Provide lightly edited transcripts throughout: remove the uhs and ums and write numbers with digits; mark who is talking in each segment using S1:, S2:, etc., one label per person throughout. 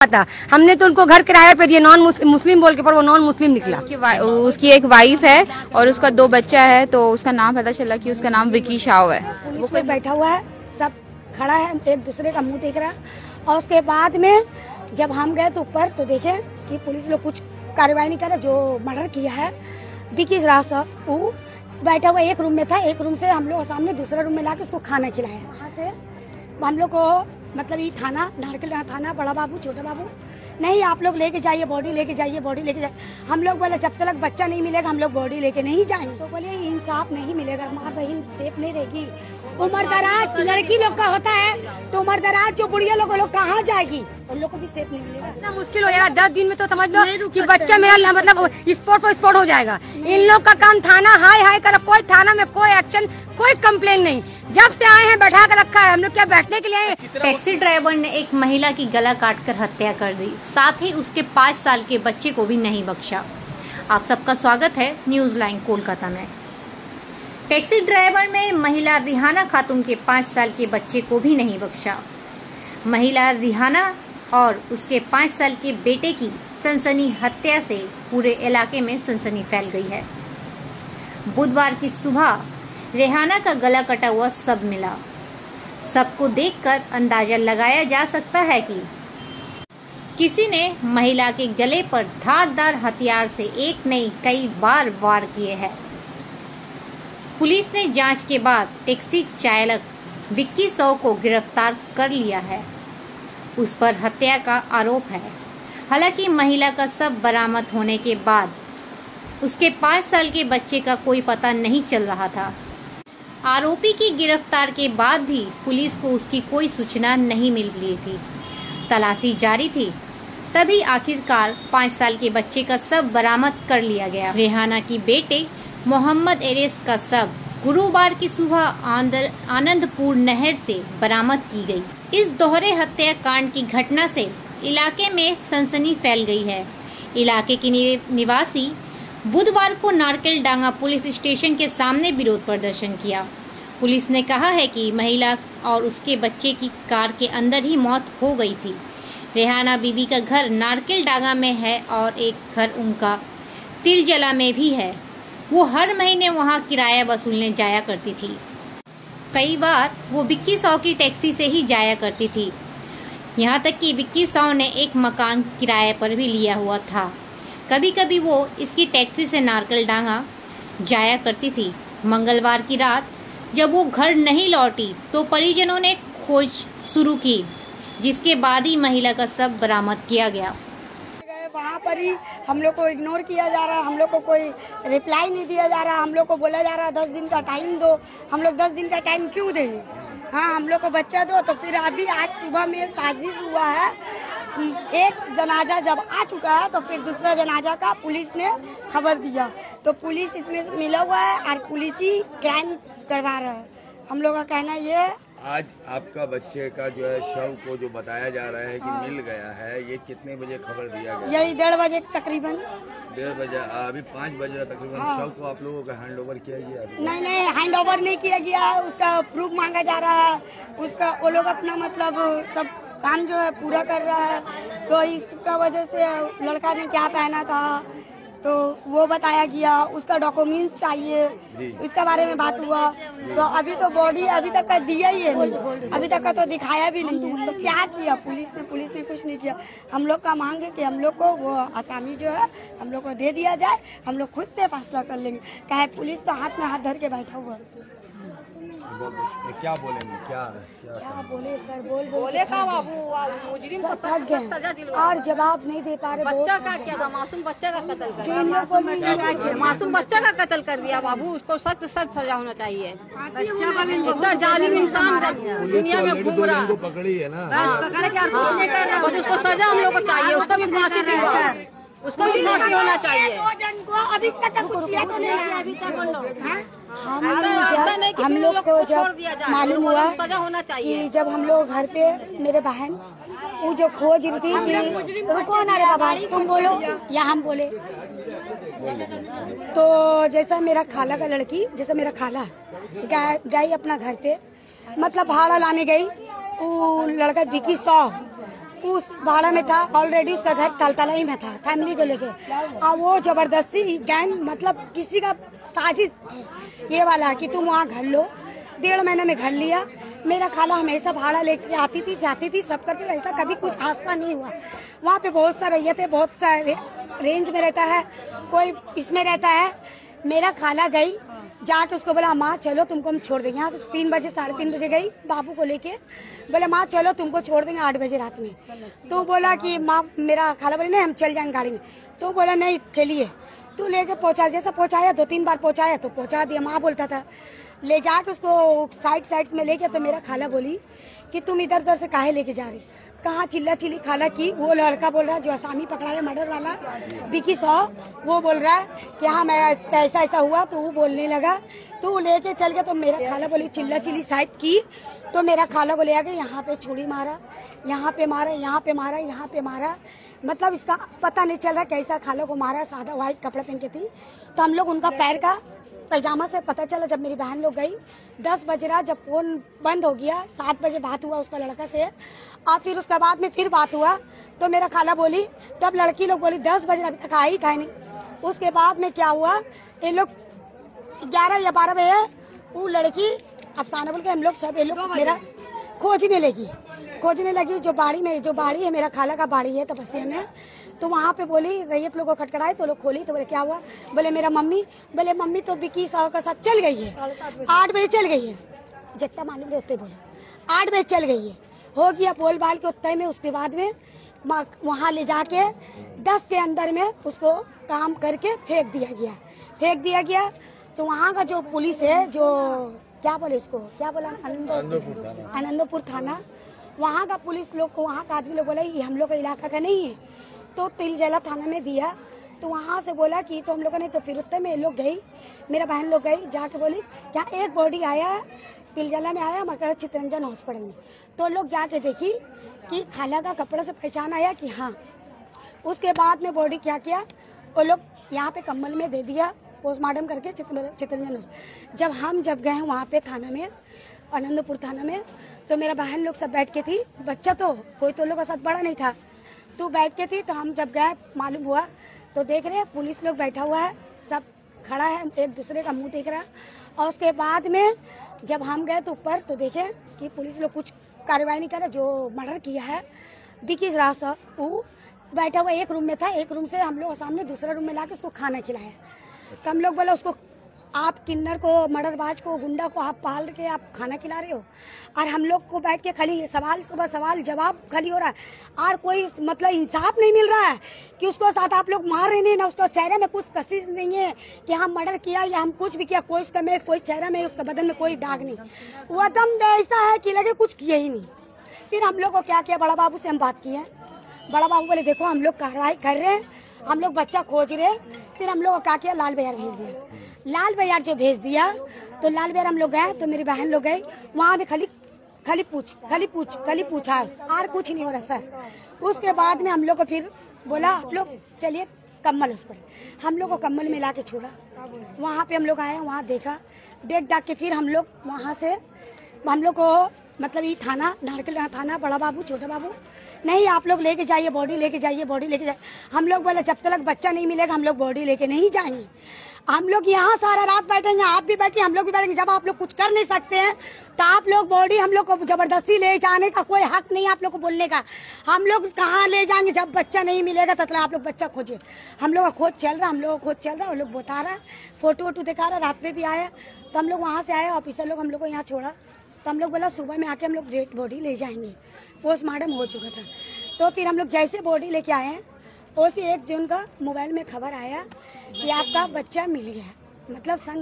S1: था। हमने तो उनको घर किराए पे दिए, नॉन मुस्लिम बोल के, पर वो नॉन मुस्लिम निकला।
S2: उसकी एक वाइफ है और उसका 2 बच्चा है, तो उसका नाम पता चला कि उसका नाम विकी शाह है।
S3: वो कोई बैठा हुआ है, सब खड़ा है, एक दूसरे का मुंह देख रहा है। और उसके बाद में जब हम गए तो ऊपर तो देखे कि पुलिस लोग कुछ कार्रवाई नहीं कर रहा। जो मर्डर किया है विकी शाह, वो बैठा हुआ एक रूम में था। एक रूम से हम लोग सामने दूसरा रूम में लाके उसको खाना खिलाया। वहाँ से हम लोग को मतलब ये थाना, नारकल थाना, बड़ा बाबू, छोटा बाबू, नहीं आप लोग लेके जाइए, बॉडी लेके जाइए, बॉडी लेके जाइए। हम लोग बोले जब तक बच्चा नहीं मिलेगा हम लोग बॉडी लेके नहीं जाएंगे। तो बोले इंसाफ नहीं मिलेगा, माँ बहन सेफ नहीं रहेगी। उम्र दराज लड़की लोग का होता है तो उम्र दराज जो बुढ़िया लोग कहाँ जाएगी, उन लोग को भी सेफ नहीं मिलेगा।
S1: इतना मुश्किल हो जाएगा 10 दिन में, तो समझ लो कि बच्चा मेरा मतलब स्पॉट पर स्पॉट हो जाएगा। इन लोग का काम थाना हाय हाय कर, कोई थाना में कोई एक्शन, कोई कंप्लेन नहीं। जब से आए हैं बैठा कर रखा है, हम लोग क्या बैठने के लिए आए।
S4: टैक्सी ड्राइवर ने एक महिला की गला काटकर हत्या कर दी, साथ ही उसके 5 साल के बच्चे को भी नहीं बख्शा। आप सबका स्वागत है न्यूज लाइन कोलकाता में। टैक्सी ड्राइवर में महिला रिहाना खातून के 5 साल के बच्चे को भी नहीं बख्शा। महिला रिहाना और उसके 5 साल के बेटे की सनसनी हत्या से पूरे इलाके में सनसनी फैल गई है। बुधवार की सुबह रेहाना का गला कटा हुआ सब मिला। सबको देखकर अंदाजा लगाया जा सकता है कि किसी ने महिला के गले पर धारदार हथियार से एक नहीं कई बार वार किए हैं। पुलिस ने जांच के बाद टैक्सी चालक विक्की शाह को गिरफ्तार कर लिया है। उस पर हत्या का आरोप है। हालांकि महिला का शव बरामद होने के बाद उसके 5 साल के बच्चे का कोई पता नहीं चल रहा था। आरोपी की गिरफ्तार के बाद भी पुलिस को उसकी कोई सूचना नहीं मिल रही थी। तलाशी जारी थी, तभी आखिरकार 5 साल के बच्चे का शव बरामद कर लिया गया। रेहाना की बेटे मोहम्मद एरेस का शव गुरुवार की सुबह आनंदपुर नहर से बरामद की गई। इस दोहरे हत्याकांड की घटना से इलाके में सनसनी फैल गई है। इलाके के निवासी बुधवार को नारकेल डांगा पुलिस स्टेशन के सामने विरोध प्रदर्शन किया। पुलिस ने कहा है कि महिला और उसके बच्चे की कार के अंदर ही मौत हो गई थी। रेहाना बीबी का घर नारकेल डांगा में है और एक घर उनका तिलजला में भी है। वो हर महीने वहां किराया वसूलने जाया करती थी। कई बार वो विक्की शाह की टैक्सी से ही जाया करती थी। यहाँ तक कि विक्की शाह ने एक मकान किराए पर भी लिया हुआ था। कभी कभी वो इसकी टैक्सी से नारकेल डांगा जाया करती थी। मंगलवार की रात जब वो घर नहीं लौटी तो परिजनों ने खोज शुरू की, जिसके बाद ही महिला का शव बरामद किया गया।
S3: वहाँ पर ही हम लोग को इग्नोर किया जा रहा है, हम लोग को कोई रिप्लाई नहीं दिया जा रहा। हम लोग को बोला जा रहा है 10 दिन का टाइम दो। हम लोग 10 दिन का टाइम क्यों देंगे? हाँ, हम लोग को बच्चा दो। तो फिर अभी आज सुबह में साजिश हुआ है, एक जनाजा जब आ चुका है तो फिर दूसरा जनाजा का पुलिस ने खबर दिया। तो पुलिस इसमें मिला हुआ है और पुलिस ही क्राइम करवा रहा है। हम लोग का कहना ये है।
S5: आज आपका बच्चे का जो है शव को जो बताया जा रहा है कि मिल गया है, ये कितने बजे खबर दिया गया?
S3: यही 1:30 बजे तकरीबन।
S5: 1:30 बजे, अभी 5 बजे तकरीबन।
S3: हाँ।
S5: शव को आप लोगों का हैंड ओवर किया गया?
S3: नहीं, हैंड ओवर नहीं किया गया। उसका प्रूफ मांगा जा रहा है। उसका वो लोग अपना मतलब सब काम जो है पूरा कर रहा है। तो इसका वजह से लड़का ने क्या पहना था तो वो बताया गया। उसका डॉक्यूमेंट्स चाहिए, इसके बारे में बात हुआ। तो अभी तो बॉडी अभी तक का दिया ही है, अभी तक का तो दिखाया भी नहीं है। तो क्या किया पुलिस ने कुछ नहीं किया। हम लोग का मांग है कि हम लोग को वो आसामी जो है हम लोग को दे दिया जाए। हम लोग खुद से फैसला कर लेंगे। कहे पुलिस तो हाथ में हाथ धर के बैठा हुआ।
S5: क्या बोलेंगे? क्या
S3: बोले सर?
S1: बोले का बाबू मुजरिम को
S3: थक गए और जवाब नहीं दे पा रहे।
S1: बच्चा का क्या था? मासूम बच्चा का कत्ल कर दिया। मासूम बच्चा का कत्ल कर दिया बाबू। उसको सख्त सजा होना चाहिए। इतना जालिम इंसान दुनिया में घूम रहा है।
S5: पकड़ी है ना,
S1: पकड़ के उसको सजा हम लोग को चाहिए। उसको भी फांसी दिलवाओ, उसको भी फांसी होना चाहिए।
S3: अभी तक कुछ किया तो नहीं है। अभी तक हम लोग को जब मालूम हुआ
S1: सजा होना चाहिए
S3: कि जब हम लोग घर पे मेरे बहन वो जो खोज रही थी कि रुको ना रे बाबा तुम बोलो या हम बोले। तो जैसा मेरा खाला का लड़की, जैसा मेरा खाला गई अपना घर पे मतलब भाड़ा लाने गई। वो लड़का विक्की शाह उस भाड़ा में था, ऑलरेडी उसका घर तलतलाई में था फैमिली को लेके, और वो जबरदस्ती गैंग मतलब किसी का साजिश ये वाला कि तुम वहाँ घर लो। 1.5 महीने में घर लिया। मेरा खाला हमेशा भाड़ा लेके आती थी, जाती थी, सब करती थी, ऐसा कभी कुछ हादसा नहीं हुआ। वहाँ पे बहुत सारे ये थे, बहुत सारे रेंज में रहता है, कोई इसमें रहता है। मेरा खाला गई जाके उसको बोला माँ चलो तुमको हम छोड़ देंगे। यहाँ से 3 बजे 3:30 बजे गई बाबू को लेके, बोले माँ चलो तुमको छोड़ देंगे 8 बजे रात में। तो बोला कि माँ, मेरा खाला बोले नहीं हम चल जाएंगे गाड़ी में। तो बोला नहीं चलिए। तो लेके पहुँचा, जैसा पहुँचाया 2-3 बार पहुँचाया तो पहुँचा दिया। माँ बोलता था ले जाके उसको साइड में लेके, तो मेरा खाला बोली कि तुम इधर उधर से काहे लेके जा रही, कहाँ चिल्ला चिल्ली खाला की। वो लड़का बोल रहा है जो आसामी पकड़ा है मर्डर वाला विकी सौ, वो बोल रहा है कि हाँ मैं ऐसा हुआ। तो वो बोलने लगा तो वो लेके चल गया। तो मेरा खाला बोली चिल्ला चिल्ली साइड की। तो मेरा खाला बोले आगे यहाँ पे छुरी मारा, यहाँ पे मारा, यहाँ पे मारा, यहाँ पे मारा। मतलब इसका पता नहीं चल रहा कैसा खाला को मारा। सादा व्हाइट कपड़ा पहन के थी। तो हम लोग उनका पैर का पैजामा से पता चला जब मेरी बहन लोग गई। 10 बज रहा, जब फोन बंद हो गया, 7 बजे बात हुआ उसका लड़का से, और फिर उसके बाद में फिर बात हुआ। तो मेरा खाला बोली, तब लड़की लोग बोली 10 बजे अभी तक आई नहीं। उसके बाद में क्या हुआ, ये लोग 11 या 12 बजे वो लड़की अफसाना बोल के हम लोग सब ये लोग मेरा खोजने लगी। जो बाड़ी है मेरा खाला का बाड़ी है तपस्या में। तो वहाँ पे बोली रैयत लोग को खटखटाए तो लोग खोली। तो बोले क्या हुआ, बोले मेरा मम्मी, बोले मम्मी तो विकी साहब के साथ चल गई है, 8 बजे चल गई है, जितना मालूम है उतने बोले 8 बजे चल गई है। हो गया बोल बाल के उतने में। उसके बाद में वहाँ ले जाके 10 के अंदर में उसको काम करके फेंक दिया गया। तो वहाँ का जो पुलिस है, जो क्या बोले उसको, क्या बोला, आनंदपुर थाना, वहाँ का पुलिस लोग को, वहाँ का आदमी लोग बोला ये हम लोग का इलाका का नहीं है। तो तिलजला थाना में दिया। तो वहाँ से बोला कि तो हम लोगों ने, तो फिर उत्तर में लोग गई, मेरा बहन लोग गई जाके बोली क्या एक बॉडी आया तिलजला में आया मकर चितरंजन हॉस्पिटल में। तो लोग जाके देखी कि खाला का कपड़ा से पहचान आया कि हाँ। उसके बाद में बॉडी क्या किया, वो लोग यहाँ पे कम्बल में दे दिया पोस्टमार्टम करके चितरंजन। जब गए वहाँ पे थाना में, आनंदपुर थाना में, तो मेरा बहन लोग सब बैठ के थी। बच्चा तो कोई तो लोग का साथ बड़ा नहीं था, तो बैठ के थी। तो हम जब गए मालूम हुआ तो देख रहे हैं पुलिस लोग बैठा हुआ है, सब खड़ा है, एक दूसरे का मुंह देख रहा है। और उसके बाद में जब हम गए तो ऊपर तो देखे कि पुलिस लोग कुछ कार्रवाई नहीं कर रहे। जो मर्डर किया है विकी रास, वो बैठा हुआ एक रूम में था। एक रूम से हम लोग सामने दूसरा रूम में लाके उसको खाना खिलाया। तो हम लोग बोला उसको, आप किन्नर को, मर्डरबाज को, गुंडा को आप पाल के आप खाना खिला रहे हो, और हम लोग को बैठ के खाली सवाल जवाब खाली हो रहा है, और कोई मतलब इंसाफ नहीं मिल रहा है कि उसको साथ आप लोग मार रहे हैं ना। उसको चेहरे में कुछ कशिश नहीं है कि हम मर्डर किया या हम कुछ भी किया। कोई उसका में, कोई चेहरा में, उसका बदन में कोई दाग नहीं। वो एकदम ऐसा है कि लगे कुछ किया ही नहीं। फिर हम लोग को क्या किया, बड़ा बाबू से हम बात किए। बड़ा बाबू बोले देखो हम लोग कार्रवाई कर रहे हैं, हम लोग बच्चा खोज रहे। फिर हम लोग को क्या किया, लाल बाजार भेज दिया। लाल बाजार जो भेज दिया तो लाल बाजार हम लोग गए। तो मेरी बहन लोग गई, वहाँ भी खाली पूछा है, और कुछ नहीं हो रहा सर। उसके बाद में हम लोग को फिर बोला आप लोग चलिए कम्बल हॉस्पिटल। हम लोग को कम्बल में ला के छोड़ा। वहाँ पे हम लोग आए, वहाँ देखा, देख के फिर हम लोग वहाँ से हम लोग को मतलब ये थाना, नारकल थाना, बड़ा बाबू, छोटा बाबू, नहीं आप लोग लेके जाइए, बॉडी लेके जाइए। हम लोग बोले जब तक बच्चा नहीं मिलेगा हम लोग बॉडी लेके नहीं जाएंगे। हम लोग यहाँ सारा रात बैठेंगे, आप भी बैठिए, हम लोग भी बैठेंगे। जब आप लोग कुछ कर नहीं सकते हैं तो आप लोग बॉडी, हम लोग को जबरदस्ती ले जाने का कोई हक नहीं आप लोग को बोलने का। हम लोग कहाँ ले जाएंगे, जब बच्चा नहीं मिलेगा तब तक आप लोग बच्चा खोजिए। हम लोग का खोज चल रहा, वो लोग बता रहा, फोटो दिखा रहा। रात में भी आया तो हम लोग वहाँ से आए, ऑफिसर लोग हम लोग को यहाँ छोड़ा। तो हम लोग बोला सुबह में आके हम लोग डेड बॉडी ले जाएंगे। पोस्टमार्टम हो चुका था। तो फिर हम लोग जैसे बॉडी लेके आए हैं, उसी 1 जून का मोबाइल में खबर आया कि आपका बच्चा मिल गया। मतलब संग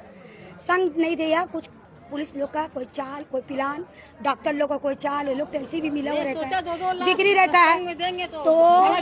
S3: नहीं दिया कुछ पुलिस लोग का कोई चाल, कोई प्लान, डॉक्टर लोग का कोई चाल, वो लोग तो ऐसे भी मिला हुआ रहता है, बिक्री रहता है। तो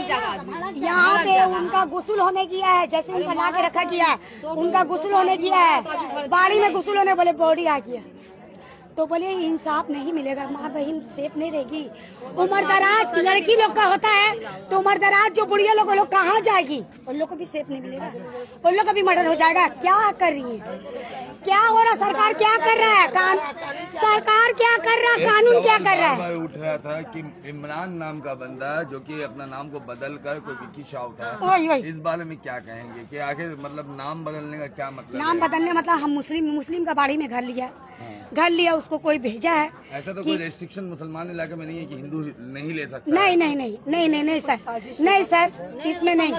S3: यहाँ पे उनका गुस्ल होने किया है, जैसे उनका ला के रखा गया, उनका गुस्ल होने किया है, बाड़ी में गुस्ल होने, बोले बॉडी आ गया। तो बोले इंसाफ नहीं मिलेगा, माँ बहन सेफ नहीं रहेगी। उम्र दराज लड़की लोग का होता है तो उम्र दराज जो बुढ़िया लोग, वो लोग कहाँ जाएगी? उन लोग को भी सेफ नहीं मिलेगा, उन लोग का भी मर्डर हो जाएगा। क्या कर रही है, क्या हो रहा? सरकार क्या कर रहा है? सरकार क्या कर रहा है? कानून क्या कर रहा है?
S5: उठ रहा था कि इमरान नाम का बंदा जो कि अपना नाम को बदल कर कोई विक्की शाह था, इस बारे में क्या कहेंगे कि आखिर मतलब नाम बदलने का क्या मतलब?
S3: नाम बदलने मतलब हम मुस्लिम का बाड़ी में घर लिया, उसको कोई भेजा है।
S5: ऐसा तो कोई रेस्ट्रिक्शन मुसलमान इलाके में नहीं है कि हिंदू नहीं ले सकता?
S3: नहीं सर, इसमें नहीं।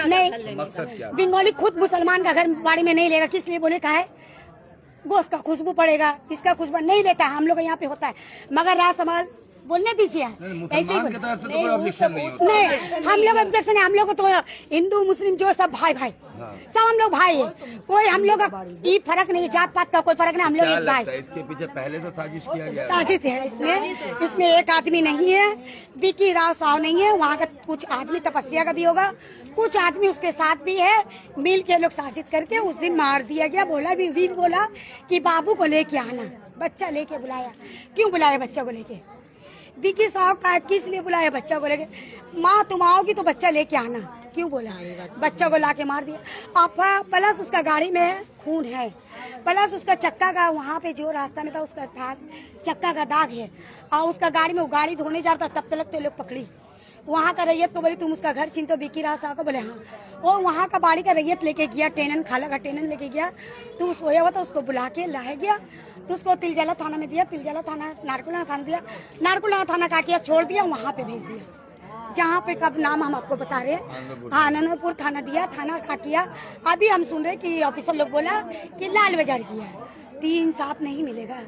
S5: मकसद क्या?
S3: बंगाली खुद मुसलमान का घर बाड़ी में नहीं लेगा, किस लिए बोले? का है गोश्त का खुशबू पड़ेगा, इसका खुशबू नहीं लेता है। हम लोग यहाँ पे होता है, मगर राज समाज बोलने दीजिए।
S5: मुसलमान की तरफ से तो कोई ऑब्जेक्शन नहीं होता।
S3: नहीं, हम लोग ऑब्जेक्शन है। हम लोग तो हिंदू मुस्लिम जो सब भाई सब हम लोग भाई है। कोई हम लोग ये फर्क नहीं, जात पात का कोई फर्क नहीं, हम लोग एक भाई।
S5: इसके पीछे पहले से साजिश किया गया?
S3: साजिश है इसमें एक आदमी नहीं है, विक्की राव साहु नहीं है, वहाँ का कुछ आदमी तपस्या का भी होगा, कुछ आदमी उसके साथ भी है, मिल के लोग साजिश करके उस दिन मार दिया गया। बोला भी बोला कि बाबू को लेके आना, बच्चा लेके बुलाया। क्यों बुलाया बच्चा को लेके? विक्की साहब का किस लिए बुलाया बच्चा को लेके? माँ तुम आओगी तो बच्चा लेके आना, क्यों बोला? बच्चा को लाके मार दिया। प्लस उसका गाड़ी में खून है, प्लस उसका चक्का का वहाँ पे जो रास्ता में था उसका चक्का का दाग है, और उसका गाड़ी में वो गाड़ी धोने जा रहा था, तब तक तो लोग पकड़ी। वहाँ का रैयत को बोली तुम उसका घर चिन्ह तो विक्की राव साहब को बोले हाँ। वो वहाँ का बाड़ी का रैयत लेके गया, टेनन खाला का टेनन लेके गया, तो सोया हुआ था, उसको बुला के लाया गया, तो उसको तिलजला थाना में दिया, तिलजला थाना नारकुला थाना दिया, नारकुला थाना का किया, छोड़ दिया, वहाँ पे भेज दिया, जहाँ पे कब नाम हम आपको बता रहे हैं। हाँ, आनंदपुर थाना दिया, थाना का किया। अभी हम सुन रहे कि ऑफिसर लोग बोला कि लाल बाजार किया है। तो इंसाफ नहीं मिलेगा।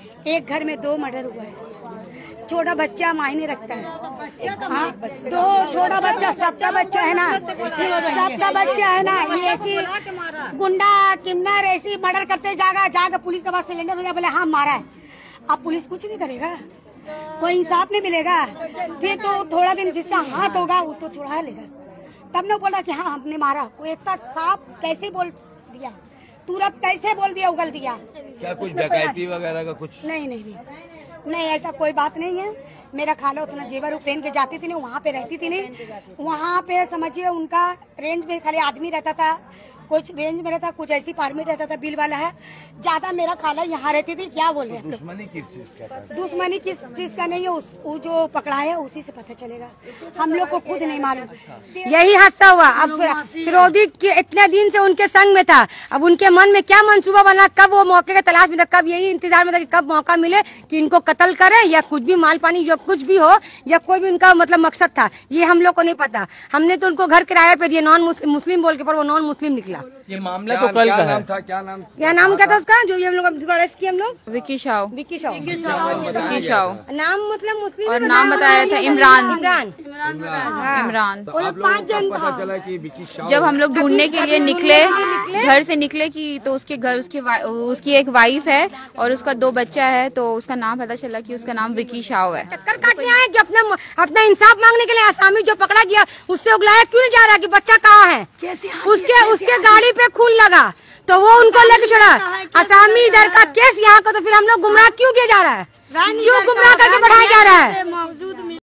S3: एक घर में 2 मर्डर हुआ है, छोटा बच्चा मायने रखता है। हाँ, 2 छोटा बच्चा, सबका बच्चा है ना, सबका बच्चा है ना। ये ऐसी गुंडा किन्नर ऐसी मर्डर करते जागा पुलिस के पास सिलेंडर मिला, बोले हाँ मारा है। अब पुलिस कुछ नहीं करेगा, कोई इंसाफ नहीं मिलेगा। फिर तो थोड़ा दिन जिसका हाथ होगा वो तो छुड़ा लेगा, तब ने बोला कि हाँ हमने मारा। कोई इतना साफ कैसे बोल दिया, तुरंत कैसे बोल दिया, उगल दिया।
S5: क्या कुछ डकैती वगैरह का कुछ?
S3: नहीं, ऐसा कोई बात नहीं है। मेरा खाला उतना जेवर पहन के जाती थी नहीं, वहाँ पे रहती थी नहीं। वहाँ पे समझिए उनका रेंज में खाली आदमी रहता था, कुछ रेंज में रहता, कुछ ऐसी फार्मेट रहता था, बिल वाला है। ज्यादा मेरा खाला यहाँ रहती थी। क्या बोल रहे हैं?
S5: दुश्मनी किस चीज का?
S3: दुश्मनी किस चीज का नहीं है, वो जो पकड़ा है उसी से पता चलेगा, हम लोग को खुद नहीं मालूम।
S1: यही हादसा हुआ। अब फिरोदी के इतने दिन से उनके संग में था, अब उनके मन में क्या मंसूबा बना, कब वो मौके के तलाश में था, कब यही इंतजार में था कि कब मौका मिले कि इनको कत्ल करे, या कुछ भी माल पानी जो कुछ भी हो, या कोई भी उनका मतलब मकसद था, ये हम लोग को नहीं पता। हमने तो उनको घर किराए पे दिए, नॉन मुस्लिम बोल के, पर वो नॉन मुस्लिम निकला।
S6: ये मामला तो कल का है।
S5: क्या
S1: नाम क्या था उसका, जो हम लोग अरेस्ट किया हम लोग?
S2: विक्की शाह।
S1: नाम मतलब मुस्लिम,
S2: और नाम बताया था इमरान।
S5: तो आप लोगों को पता चला कि विक्की शाह?
S2: जब हम लोग ढूंढने के लिए निकले, घर से निकले कि तो उसके घर उसकी एक वाइफ है और उसका 2 बच्चा है, तो उसका नाम पता चला कि उसका नाम विक्की शाह है।
S1: चक्कर काटने आए कि अपना इंसाफ मांगने के लिए। आसामी जो पकड़ा गया उससे उगलाया क्यों नहीं जा रहा कि बच्चा कहाँ है? उसके गाड़ी पे खून लगा तो वो उनको लेके छोड़ा। आसामी इधर का केस यहाँ का, तो फिर हम लोग गुमराह क्यों किया जा रहा है? क्यों गुमराह करके बढ़ाया जा रहा है?